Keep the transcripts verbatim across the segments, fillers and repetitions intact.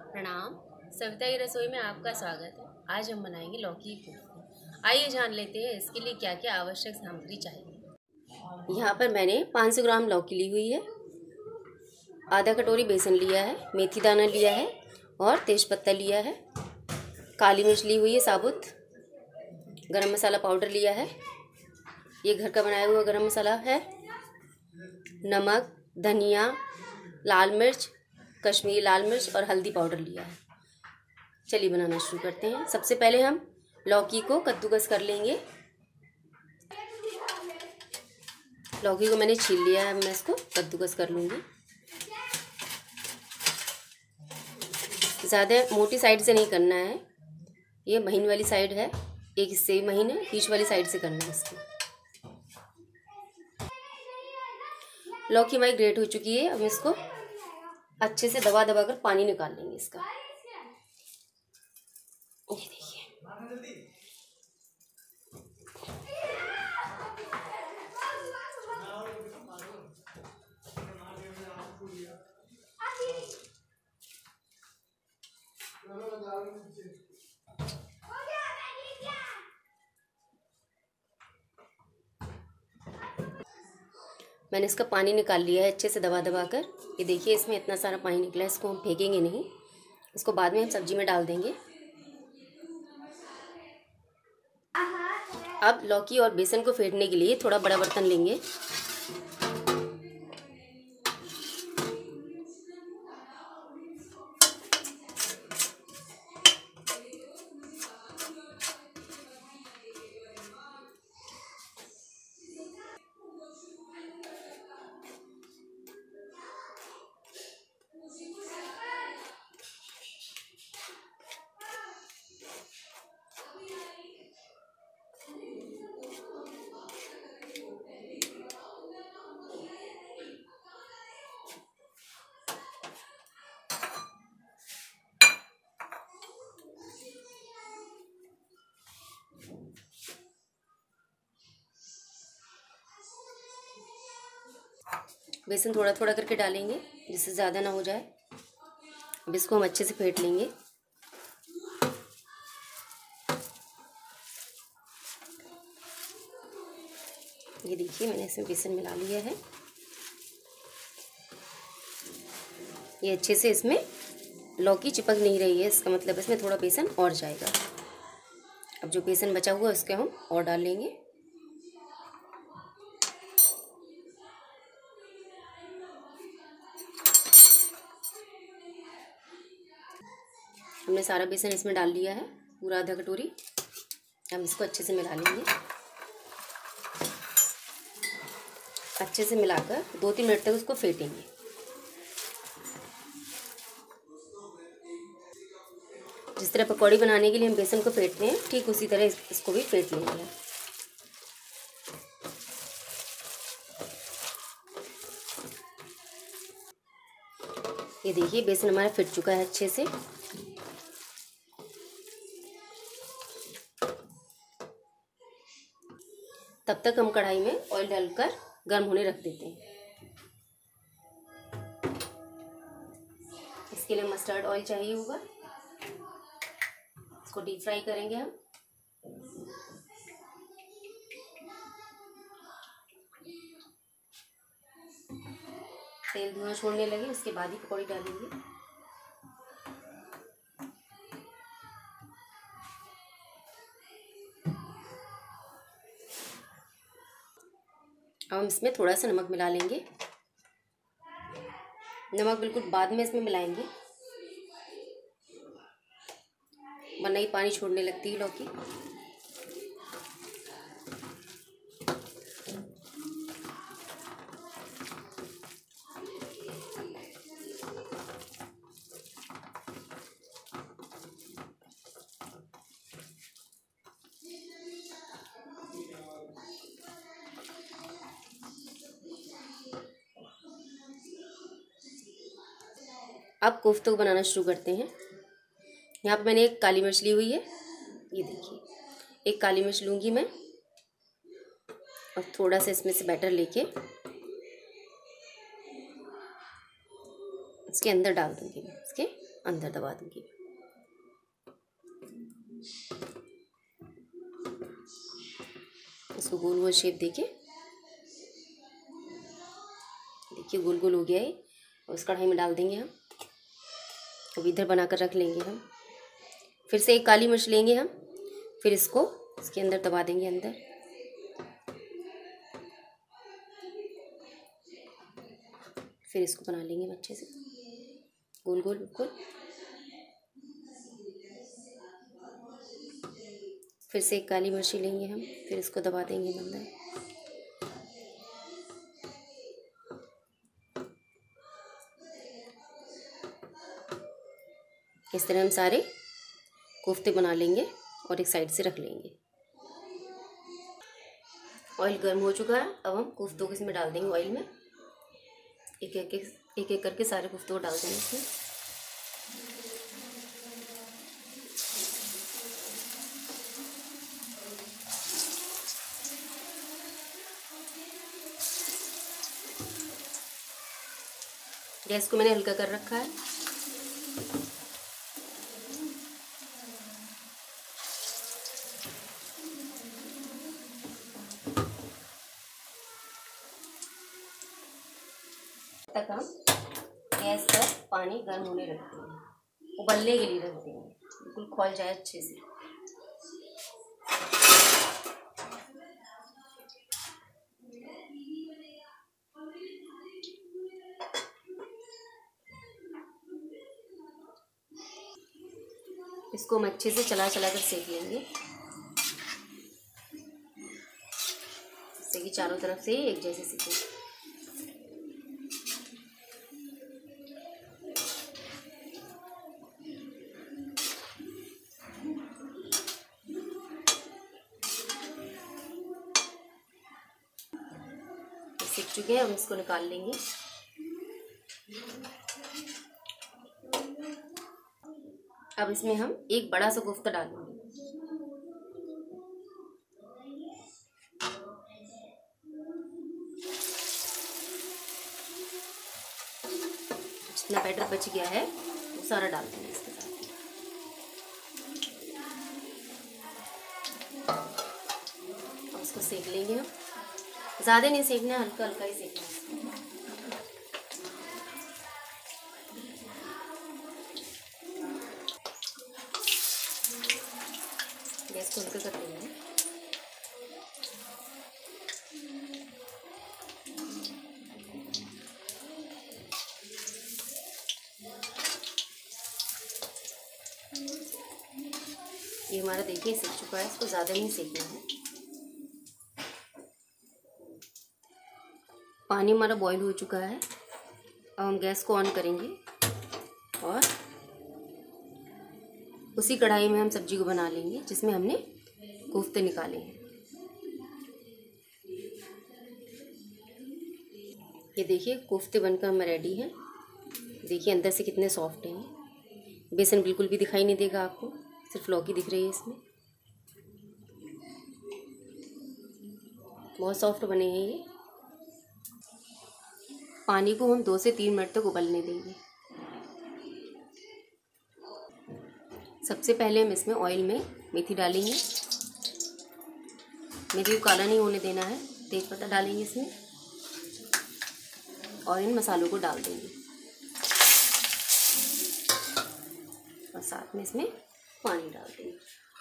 प्रणाम। सविता की रसोई में आपका स्वागत है। आज हम बनाएंगे लौकी की कोफ्ते। आइए जान लेते हैं इसके लिए क्या क्या आवश्यक सामग्री चाहिए। यहाँ पर मैंने पाँच सौ ग्राम लौकी ली हुई है, आधा कटोरी बेसन लिया है, मेथी दाना लिया है और तेज़पत्ता लिया है, काली मिर्च ली हुई है साबुत, गरम मसाला पाउडर लिया है, ये घर का बनाया हुआ गरम मसाला है, नमक, धनिया, लाल मिर्च, कश्मीरी लाल मिर्च और हल्दी पाउडर लिया है। चलिए बनाना शुरू करते हैं। सबसे पहले हम लौकी को कद्दूकस कर लेंगे। लौकी को मैंने छील लिया है, मैं इसको कद्दूकस कर लूँगी। ज़्यादा मोटी साइड से नहीं करना है, ये महीन वाली साइड है, एक हिस्से महीन है, बीच वाली साइड से करना है इसको। लौकी हमारी ग्रेट हो चुकी है, अब इसको अच्छे से दबा दबा कर पानी निकाल लेंगे इसका। ये देखिए, मैंने इसका पानी निकाल लिया है अच्छे से दबा दबा कर। ये देखिए, इसमें इतना सारा पानी निकला है, इसको हम फेंकेंगे नहीं, इसको बाद में हम सब्जी में डाल देंगे। अब लौकी और बेसन को फेंटने के लिए थोड़ा बड़ा बर्तन लेंगे। बेसन थोड़ा थोड़ा करके डालेंगे जिससे ज़्यादा ना हो जाए। अब इसको हम अच्छे से फेंट लेंगे। ये देखिए, मैंने इसमें बेसन मिला लिया है। ये अच्छे से इसमें लौकी चिपक नहीं रही है, इसका मतलब इसमें थोड़ा बेसन और जाएगा। अब जो बेसन बचा हुआ है उसके हम और डाल लेंगे। हमने सारा बेसन इसमें डाल लिया है, पूरा आधा कटोरी। हम इसको अच्छे से मिला लेंगे। अच्छे से मिलाकर दो तीन मिनट तक उसको फेंटेंगे। जिस तरह पकौड़ी बनाने के लिए हम बेसन को फेंटते हैं, ठीक उसी तरह इसको भी फेंट लेंगे। ये देखिए, बेसन हमारा फिट चुका है अच्छे से। तब तक हम कढ़ाई में ऑयल डालकर गर्म होने रख देते हैं। इसके लिए मस्टर्ड ऑयल चाहिए होगा, इसको डीप फ्राई करेंगे हम। तेल धुआं छोड़ने लगे उसके बाद ही पकौड़ी डालेंगे। अब हम इसमें थोड़ा सा नमक मिला लेंगे। नमक बिल्कुल बाद में इसमें मिलाएंगे, वरना ही पानी छोड़ने लगती है लौकी। अब कोफ्ते को बनाना शुरू करते हैं। यहाँ पे मैंने एक काली मिर्च ली हुई है, ये देखिए, एक काली मिर्च लूँगी मैं और थोड़ा सा इसमें से बैटर लेके इसके अंदर डाल दूँगी मैं इसके। अंदर दबा दूंगी। इसको गोल गोल शेप देके, देखिए गोल गोल हो गया है। और इस कढ़ाई में डाल देंगे हम। अब इधर बनाकर रख लेंगे हम। फिर से एक काली मिर्च लेंगे हम, फिर इसको इसके अंदर दबा देंगे अंदर। फिर इसको बना लेंगे अच्छे से गोल गोल बिल्कुल। फिर से एक काली मिर्ची लेंगे हम, फिर इसको दबा देंगे अंदर। इस तरह हम सारे कोफ्ते बना लेंगे और एक साइड से रख लेंगे। ऑयल गर्म हो चुका है। अब हम कोफ्तों को इसमें डाल देंगे ऑयल में। एक एक एक एक करके सारे कोफ्तों को डाल देंगे इसमें। गैस को मैंने हल्का कर रखा है। तक हम गैस पर पानी गर्म होने रखते हैं, उबलने के लिए रखते हैं, बिल्कुल खौल जाए अच्छे से। इसको हम अच्छे से चला चला कर सेक लेंगे, जिससे कि चारों तरफ से एक जैसे सीखे। सीख चुके हैं, हम इसको निकाल लेंगे। अब इसमें हम एक बड़ा सा कोफ्ता डालेंगे। जितना बैटर बच गया है वो सारा डाल देंगे इसके साथ। और इसको सेक लेंगे हम। ज़्यादा नहीं सेकना, हल्का हल्का ही सेकना है। गैस को हल्का कर लेंगे। ये हमारा देखिए सीख चुका है, इसको ज़्यादा नहीं सेकना है। पानी हमारा बॉईल हो चुका है। अब हम गैस को ऑन करेंगे और उसी कढ़ाई में हम सब्जी को बना लेंगे जिसमें हमने कोफ्ते निकाले हैं। ये देखिए कोफ्ते बनकर हम रेडी हैं। देखिए अंदर से कितने सॉफ्ट हैं। बेसन बिल्कुल भी दिखाई नहीं देगा आपको, सिर्फ लौकी दिख रही है इसमें। बहुत सॉफ्ट बने हैं ये। पानी को हम दो से तीन मिनट तक उबलने देंगे। सबसे पहले हम इसमें ऑयल में मेथी डालेंगे। मेथी को काला नहीं होने देना है। तेजपत्ता डालेंगे इसमें और इन मसालों को डाल देंगे और साथ में इसमें पानी डाल देंगे।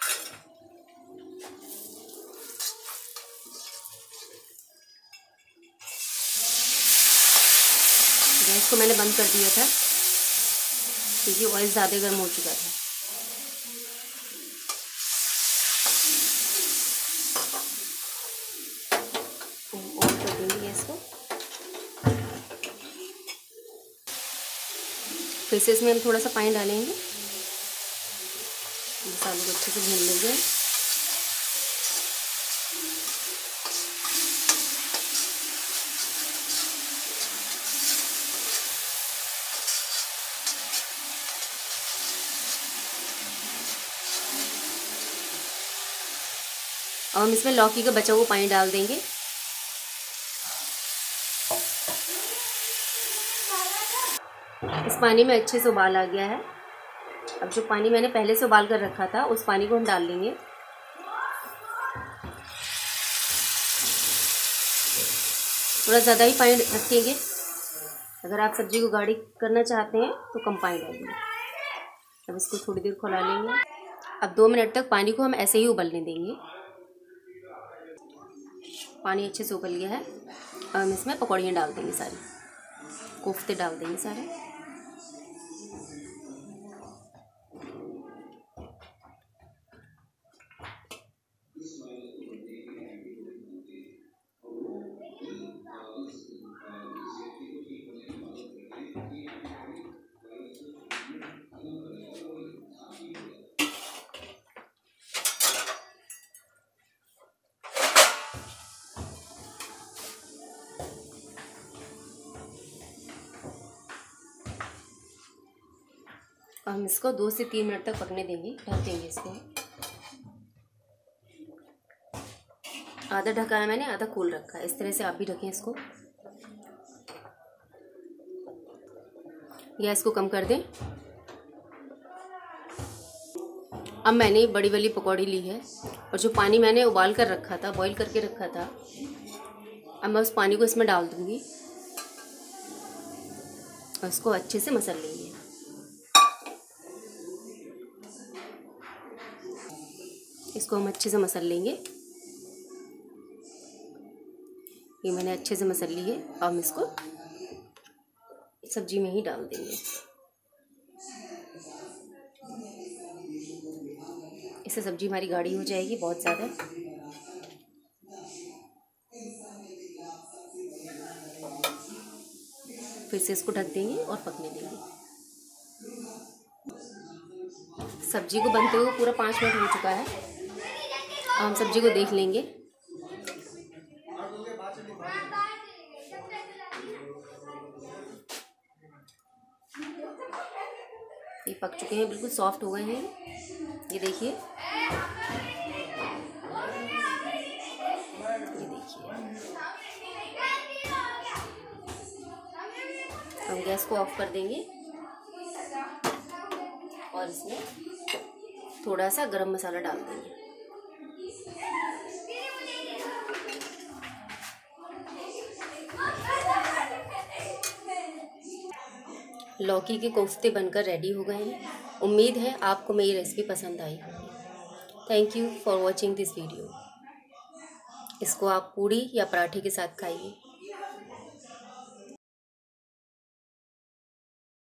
गैस को मैंने बंद कर दिया था क्योंकि ऑयल ज़्यादा गर्म हो चुका था। ऑन कर देंगे गैस को। फिर से इसमें हम थोड़ा सा पानी डालेंगे। मसालों को अच्छे से भून लेंगे। अब हम इसमें लौकी का बचा हुआ पानी डाल देंगे। इस पानी में अच्छे से उबाल आ गया है। अब जो पानी मैंने पहले से उबाल कर रखा था उस पानी को हम डाल लेंगे। थोड़ा ज़्यादा ही पानी रखेंगे, अगर आप सब्जी को गाढ़ी करना चाहते हैं तो कम पानी डालेंगे। अब इसको थोड़ी देर खौला लेंगे। अब दो मिनट तक पानी को हम ऐसे ही उबलने देंगे। पानी अच्छे से उबल गया है। अब हम इसमें पकौड़ियाँ डाल देंगे, सारी कोफ्ते डाल देंगे सारे। हम इसको दो से तीन मिनट तक पकने देंगे, ढक देंगे इसको। आधा ढका है मैंने, आधा खोल रखा है। इस तरह से आप भी ढकें इसको। गैस को कम कर दें। अब मैंने बड़ी वाली पकौड़ी ली है और जो पानी मैंने उबाल कर रखा था, बॉईल करके रखा था, अब मैं उस पानी को इसमें डाल दूंगी और इसको अच्छे से मसल लेंगे। इसको हम अच्छे से मसल लेंगे। ये मैंने अच्छे से मसल ली है। अब हम इसको सब्जी में ही डाल देंगे। इससे सब्जी हमारी गाढ़ी हो जाएगी बहुत ज़्यादा। फिर से इसको ढक देंगे और पकने देंगे। सब्जी को बनते हुए पूरा पाँच मिनट हो चुका है। अब हम सब्जी को देख लेंगे। ये पक चुके हैं, बिल्कुल सॉफ्ट हो गए हैं। ये देखिए, ये देखिए। हम गैस को ऑफ कर देंगे और इसमें थोड़ा सा गरम मसाला डाल देंगे। लौकी के कोफ्ते बनकर रेडी हो गए हैं। उम्मीद है आपको मेरी रेसिपी पसंद आई होगी। Thank you for watching this video. इसको आप पूड़ी या पराठे के साथ खाइए।